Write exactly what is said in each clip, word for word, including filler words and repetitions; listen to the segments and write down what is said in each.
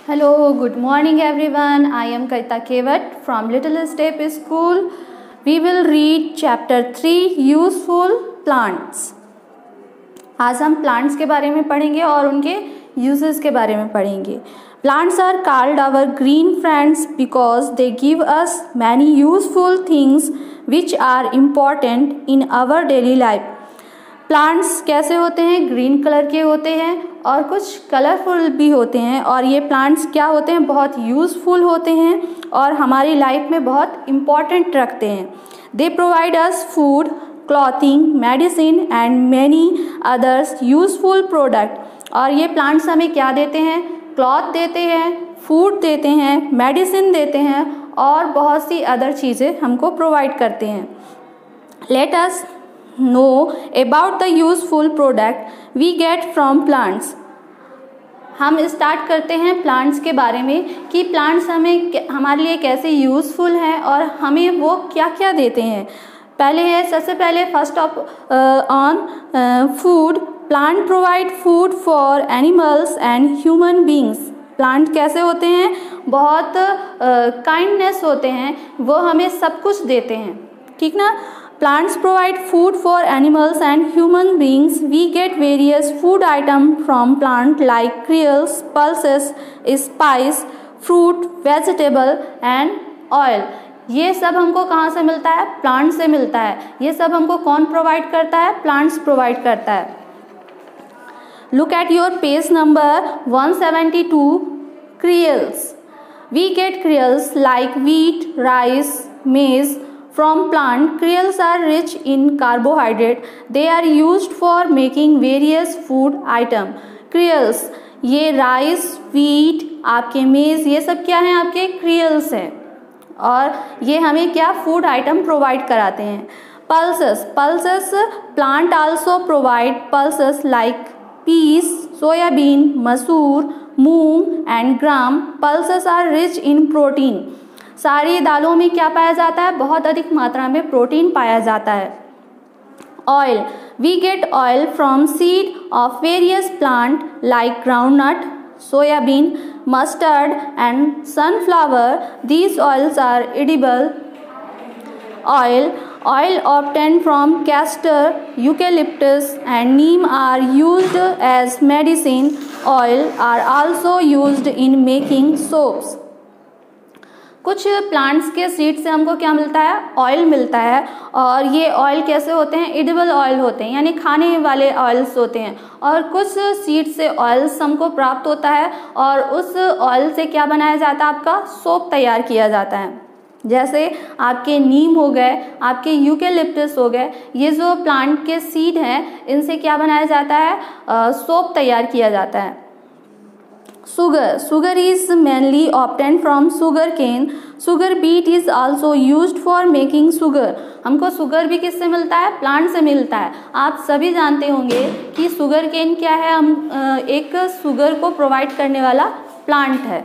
Hello, good morning everyone. I am Kaita Kevat from Little Step School. We will read chapter three Useful Plants. आज हम plants के बारे में पढ़ेंगे और उनके uses के बारे में पढ़ेंगे. Plants are called our green friends because they give us many useful things which are important in our daily life. Plants कैसे होते हैं? ग्रीन कलर के होते हैं और कुछ कलरफुल भी होते हैं, और ये प्लांट्स क्या होते हैं? बहुत यूज़फुल होते हैं और हमारी लाइफ में बहुत इम्पॉर्टेंट रखते हैं. They provide us food, clothing, medicine and many others useful product. और ये प्लांट्स हमें क्या देते हैं? क्लॉथ देते हैं, फूड देते हैं, मेडिसिन देते हैं और बहुत सी अदर चीज़ें हमको प्रोवाइड करते हैं. Let us know about the useful product we get from plants. हम स्टार्ट करते हैं प्लांट्स के बारे में कि प्लांट्स हमें हमारे लिए कैसे यूज़फुल हैं और हमें वो क्या क्या देते हैं. पहले है सबसे पहले first of on food. Plant provide food for animals and human beings. Plant कैसे होते हैं? बहुत काइंडनेस uh, होते हैं, वो हमें सब कुछ देते हैं. ठीक ना? Plants provide food for animals and human beings. We get various food items from plant like cereals, pulses, spice, fruit, vegetable and oil. ये सब हमको कहाँ से मिलता है? प्लांट से मिलता है. ये सब हमको कौन प्रोवाइड करता है? प्लांट्स प्रोवाइड करता है. Look at your page number one seventy-two. Cereals. We get cereals like wheat, rice, maize. From plant, cereals are rich in carbohydrate. They are used for making various food item. Cereals, ये rice, wheat, आपके maize, ये सब क्या हैं? आपके cereals हैं और ये हमें क्या फूड आइटम प्रोवाइड कराते हैं. pulses, pulses plant also provide pulses like peas, soybean, मसूर, मूंग and gram. Pulses are rich in protein. सारी दालों में क्या पाया जाता है? बहुत अधिक मात्रा में प्रोटीन पाया जाता है. Oil. We get oil from seed of various plant like groundnut, soybean, mustard and sunflower. These oils are edible. Oil. Oil obtained from castor, eucalyptus and neem are used as medicine. Oil are also used in making soaps. कुछ plants के seed से हमको क्या मिलता है? Oil मिलता है. और ये ऑयल कैसे होते हैं? एडिबल ऑयल होते हैं, यानी खाने वाले ऑयल्स होते हैं. और कुछ सीड से ऑयल्स हमको प्राप्त होता है और उस ऑयल से क्या बनाया जाता है? आपका सोप तैयार किया जाता है. जैसे आपके नीम हो गए, आपके यूकेलिप्टस हो गए, ये जो प्लांट के सीड हैं इनसे क्या बनाया जाता है? सोप तैयार किया जाता है. Sugar. Sugar is mainly obtained from sugar cane. Sugar beet is also used for making sugar. हमको सुगर भी किससे मिलता है? प्लांट से मिलता है. आप सभी जानते होंगे कि सुगर केन क्या है? हम एक सुगर को प्रोवाइड करने वाला प्लांट है.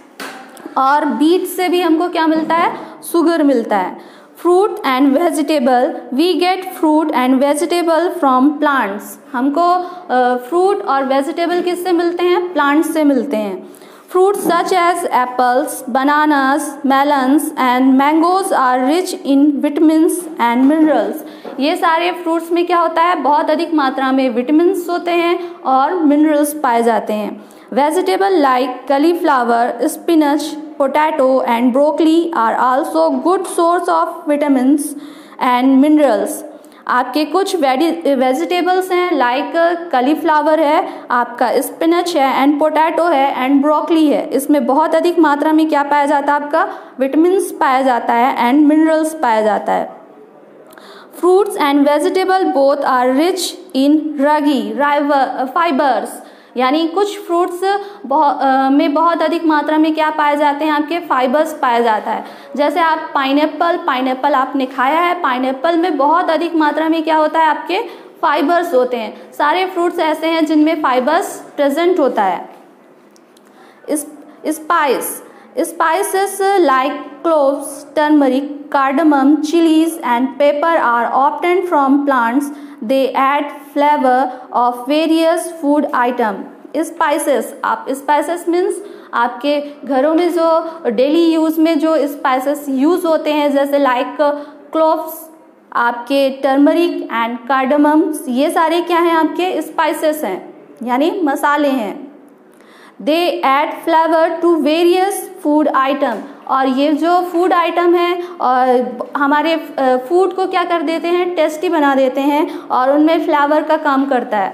और बीट से भी हमको क्या मिलता है? सुगर मिलता है. Fruit and vegetable. We get fruit and vegetable from plants. हमको फ्रूट और वेजिटेबल किससे मिलते हैं? प्लांट्स से मिलते हैं. Fruit such as apples, bananas, melons and mangoes are rich in vitamins and minerals. ये सारे फ्रूट्स में क्या होता है? बहुत अधिक मात्रा में विटामिन्स होते हैं और मिनरल्स पाए जाते हैं. Vegetable like cauliflower, spinach, potato and broccoli are also good source of vitamins and minerals. आपके कुछ वेजिटेबल्स हैं लाइक cauliflower है, आपका स्पिनच है एंड पोटैटो है एंड ब्रोकली है. इसमें बहुत अधिक मात्रा में क्या पाया जाता है? आपका विटामिन्स पाया जाता है एंड मिनरल्स पाया जाता है. Fruits and vegetable both are rich in रगी फाइबर्स. यानी कुछ फ्रूट्स बहुत में बहुत अधिक मात्रा में क्या पाए जाते हैं? आपके फाइबर्स पाया जाता है. जैसे आप पाइनएप्पल पाइनएप्पल आपने खाया है. पाइनएप्पल में बहुत अधिक मात्रा में क्या होता है? आपके फाइबर्स होते हैं. सारे फ्रूट्स ऐसे हैं जिनमें फाइबर्स प्रेजेंट होता है. Spice. Spices like cloves, turmeric, cardamom, chilies and pepper are obtained from plants. They add flavor of various food item. Spices. आप spices means आपके घरों में जो डेली यूज़ में जो स्पाइसेस यूज़ होते हैं, जैसे लाइक क्लोव्स, आपके टर्मरिक एंड कार्डमम्स, ये सारे क्या हैं, आपके स्पाइसेस हैं, यानी मसाले हैं। They add flavour to various food item, और ये जो फूड आइटम है और हमारे फूड को क्या कर देते हैं, टेस्टी बना देते हैं, और उनमें फ्लेवर का काम करता है।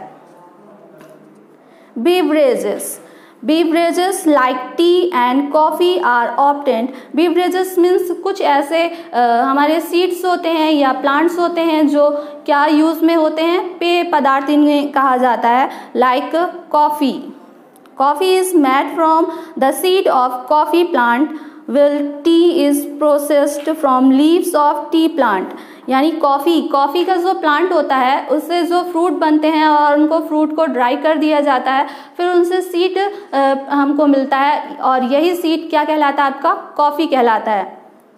Beverages, beverages like tea and coffee are obtained. Beverages means कुछ ऐसे आ, हमारे सीड्स होते हैं या प्लांट्स होते हैं जो क्या यूज़ में होते हैं, पेय पदार्थ इन्हें कहा जाता है। Like coffee, coffee is made from the seed of coffee plant, will tea is processed from leaves of tea plant. यानी कॉफ़ी, कॉफ़ी का जो प्लांट होता है उससे जो फ्रूट बनते हैं और उनको फ्रूट को ड्राई कर दिया जाता है, फिर उनसे सीड हमको मिलता है, और यही सीड क्या कहलाता है, आपका कॉफ़ी कहलाता है।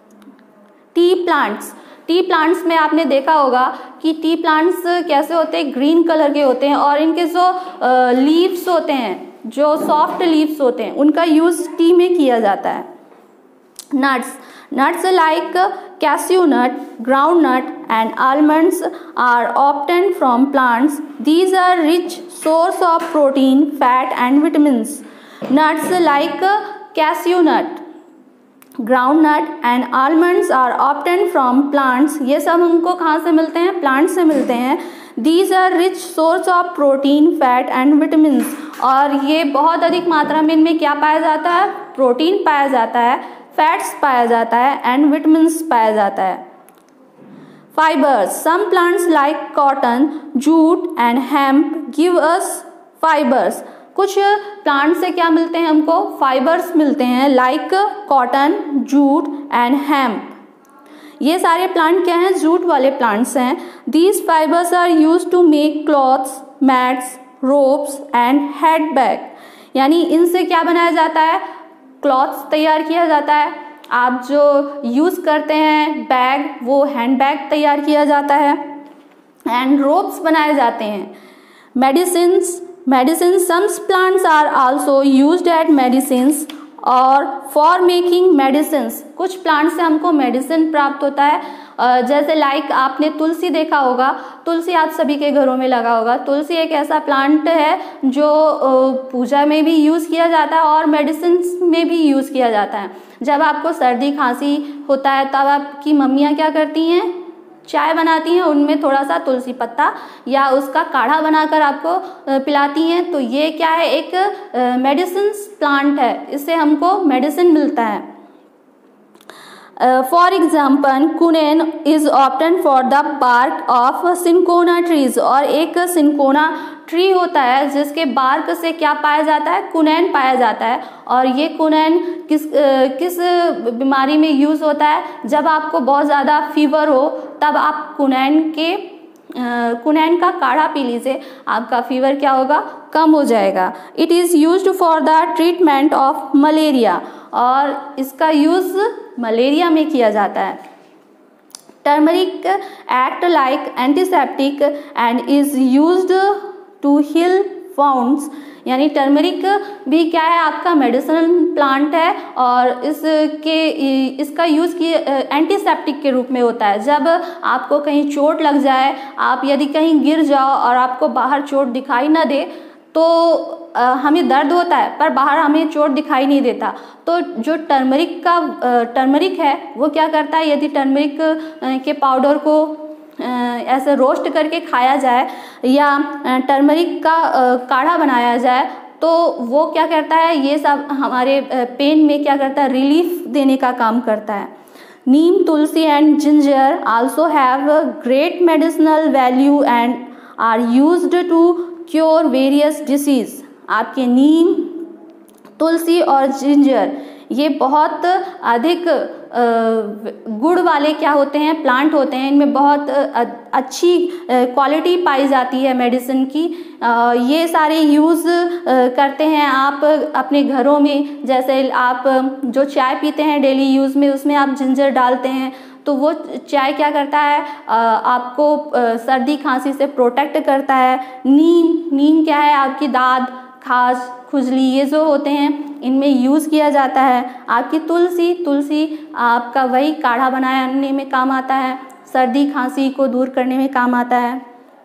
टी प्लांट्स, टी प्लांट्स में आपने देखा होगा कि टी प्लांट्स कैसे होते हैं, ग्रीन कलर के होते हैं, और इनके जो लीव्स होते हैं, जो सॉफ्ट लीव्स होते हैं, उनका यूज़ टी में किया जाता है। Nuts, nuts like cashew nut, groundnut and almonds are obtained from plants. These are rich source of protein, fat and vitamins. Nuts like cashew nut, groundnut and almonds are obtained from plants. ये सब हमको कहाँ से मिलते हैं, plant से मिलते हैं। These are rich source of protein, fat and vitamins. और ये बहुत अधिक मात्रा में इनमें क्या पाया जाता है, प्रोटीन पाया जाता है, फैट्स पाया जाता है एंड विटामिन्स पाया जाता है। Fibres, some plants like cotton, jute and hemp give us fibres. कुछ प्लांट से क्या मिलते हैं हमको, फाइबर्स मिलते हैं, like cotton, jute and hemp. ये सारे प्लांट क्या हैं, जूट वाले प्लांट्स हैं। These fibres are used to make cloths, mats, ropes and head bag. यानी इनसे क्या बनाया जाता है, क्लॉथ्स तैयार किया जाता है। आप जो यूज़ करते हैं बैग, वो हैंड बैग तैयार किया जाता है, एंड रोप्स बनाए जाते हैं। Medicines, medicine some plants are also used at medicines और फॉर मेकिंग मेडिसिन्स। कुछ प्लांट से हमको मेडिसिन प्राप्त होता है, जैसे लाइक आपने तुलसी देखा होगा, तुलसी आप सभी के घरों में लगा होगा। तुलसी एक ऐसा प्लांट है जो पूजा में भी यूज़ किया जाता है और मेडिसिन में भी यूज़ किया जाता है। जब आपको सर्दी खांसी होता है तब आपकी मम्मियाँ क्या करती हैं, चाय बनाती हैं, उनमें थोड़ा सा तुलसी पत्ता या उसका काढ़ा बनाकर आपको पिलाती हैं। तो ये क्या है, एक मेडिसिन प्लांट है, इससे हमको मेडिसिन मिलता है। For example quinine is obtain for the bark of cinchona trees. और एक सिंकोना ट्री होता है जिसके बार्क से क्या पाया जाता है, कुनैन पाया जाता है। और ये कुनैन किस uh, किस बीमारी में यूज़ होता है, जब आपको बहुत ज़्यादा फीवर हो तब आप कुनैन के कुनैन का काढ़ा पी लीजिए, आपका फीवर क्या होगा, कम हो जाएगा। It is used for the treatment of malaria, और इसका यूज़ मलेरिया में किया जाता है। Turmeric act like antiseptic and is used to heal wounds. यानी टर्मरिक भी क्या है, आपका मेडिसिनल प्लांट है, और इसके इसका यूज़ की एंटीसेप्टिक के रूप में होता है। जब आपको कहीं चोट लग जाए, आप यदि कहीं गिर जाओ और आपको बाहर चोट दिखाई ना दे, तो आ, हमें दर्द होता है पर बाहर हमें चोट दिखाई नहीं देता, तो जो टर्मरिक का टर्मरिक है वो क्या करता है, यदि टर्मरिक के पाउडर को ऐसे रोस्ट करके खाया जाए या टर्मरिक का काढ़ा बनाया जाए, तो वो क्या करता है, ये सब हमारे पेन में क्या करता है, रिलीफ देने का काम करता है। Neem, tulsi and ginger also have great medicinal value and are used to cure various disease. आपके नीम, तुलसी और जिंजर ये बहुत अधिक गुड़ वाले क्या होते हैं, प्लांट होते हैं। इनमें बहुत अच्छी क्वालिटी पाई जाती है मेडिसिन की। ये सारे यूज़ करते हैं आप अपने घरों में। जैसे आप जो चाय पीते हैं डेली यूज़ में, उसमें आप जिंजर डालते हैं, तो वो चाय क्या करता है, आपको सर्दी खांसी से प्रोटेक्ट करता है। नीम, नीम क्या है, आपकी दाद, खांस, खुजली ये जो होते हैं इनमें यूज़ किया जाता है। आपकी तुलसी तुलसी आपका वही काढ़ा बनाने में काम आता है, सर्दी खांसी को दूर करने में काम आता है।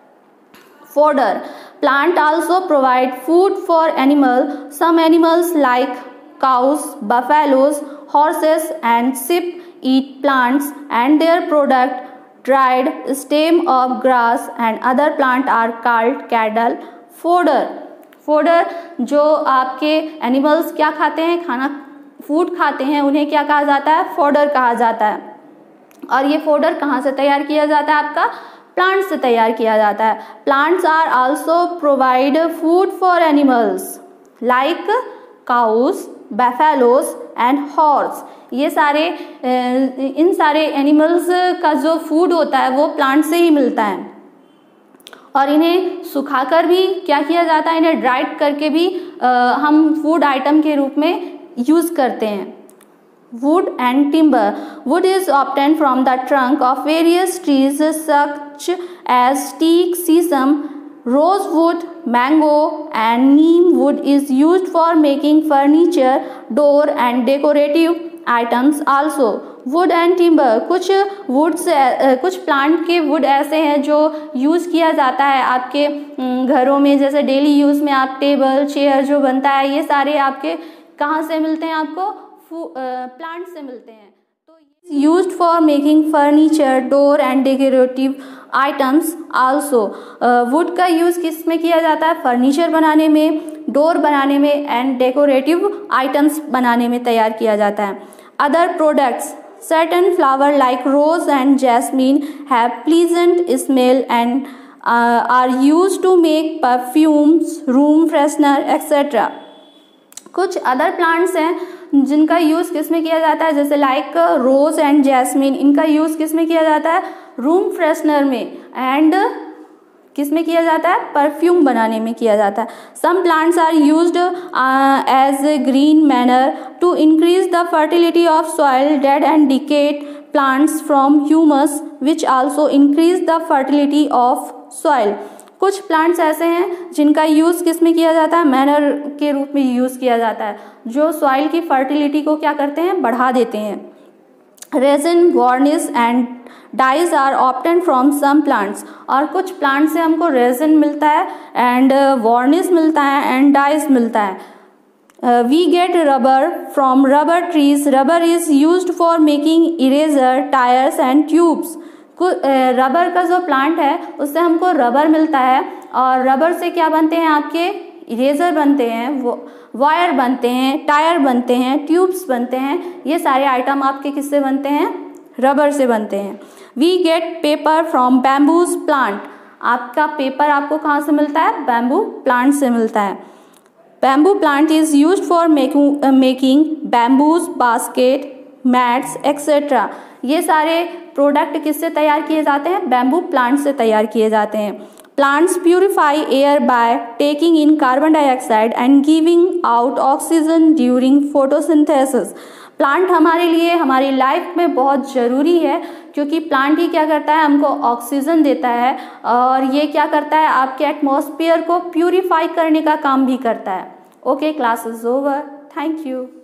Fodder. Plant also provide food for animal. Some animals like cows, buffaloes, horses and sheep eat plants and their product, dried stem of grass and other plant are called cattle fodder. Fodder जो आपके animals क्या खाते हैं, खाना food खाते हैं, उन्हें क्या कहा जाता है, फॉडर कहा जाता है। और ये फॉडर कहाँ से तैयार किया जाता है, आपका प्लांट से तैयार किया जाता है। Plants are also provide food for animals like cows, buffaloes and horse. ये सारे इन सारे एनिमल्स का जो फूड होता है वो प्लांट से ही मिलता है। और इन्हें सुखाकर भी क्या किया जाता है, इन्हें ड्राइड करके भी आ, हम फूड आइटम के रूप में यूज़ करते हैं। Wood and timber. Wood is obtained from the trunk of various trees such as teak, sesame, rosewood, mango and neem. Wood is used for making furniture, door and decorative items also. Wood and timber. कुछ woods कुछ plant के wood ऐसे हैं जो use किया जाता है आपके घरों में, जैसे डेली यूज़ में आप टेबल चेयर जो बनता है, ये सारे आपके कहाँ से मिलते हैं, आपको प्लांट से मिलते हैं। तो used for making furniture, door and decorative items also. Wood का यूज़ किस में किया जाता है, फर्नीचर बनाने में, डोर बनाने में एंड डेकोरेटिव आइटम्स बनाने में तैयार किया जाता है। Other products, certain flower like rose and jasmine have pleasant smell and uh, are used to make perfumes, room freshener et cetera. कुछ अदर प्लांट्स हैं जिनका यूज़ किस में किया जाता है, जैसे लाइक रोज़ एंड जैस्मिन, इनका यूज़ किस में किया जाता है, रूम फ्रेशनर में, एंड किस में किया जाता है, परफ्यूम बनाने में किया जाता है। Some plants are used as green manure to increase the fertility of soil, dead and decayed plants from humus which also increase the fertility of soil. कुछ प्लांट्स ऐसे हैं जिनका यूज़ किस में किया जाता है, मैनर के रूप में यूज़ किया जाता है, जो सॉइल की फर्टिलिटी को क्या करते हैं, बढ़ा देते हैं। Resin, varnish and dyes are obtained from some plants. और कुछ प्लांट से हमको रेजिन मिलता है एंड वार्निश मिलता है एंड डाइज मिलता है। We get rubber from rubber trees. Rubber is used for making eraser, tyres and tubes. Rubber का जो प्लांट है उससे हमको रबर मिलता है, और रबर से क्या बनते हैं, आपके इरेजर बनते हैं, वो वायर बनते हैं, टायर बनते हैं, ट्यूब्स बनते हैं। ये सारे आइटम आपके किससे बनते हैं, रबर से बनते हैं। We get paper from bamboos plant. आपका पेपर आपको कहाँ से मिलता है, बैम्बू प्लांट से मिलता है। Bamboo plant is used for making making bamboos basket, mats et cetera. ये सारे प्रोडक्ट किससे तैयार किए जाते हैं, बैम्बू प्लांट से तैयार किए जाते हैं। Plants purify air by taking in carbon dioxide and giving out oxygen during photosynthesis. Plant हमारे लिए, हमारी लाइफ में बहुत ज़रूरी है, क्योंकि प्लांट ही क्या करता है, हमको ऑक्सीजन देता है, और ये क्या करता है, आपके एटमॉस्फेयर को प्यूरिफाई करने का काम भी करता है। Okay, class is over, thank you.